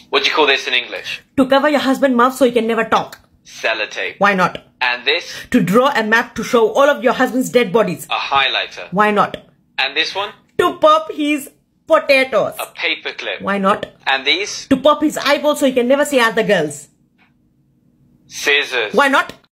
What do you call this in English? To cover your husband's mouth so he can never talk. Sellotape. Why not? And this? To draw a map to show all of your husband's dead bodies. A highlighter. Why not? And this one? To pop his potatoes. A paperclip. Why not? And these? To pop his eyeballs so he can never see other girls. Scissors. Why not?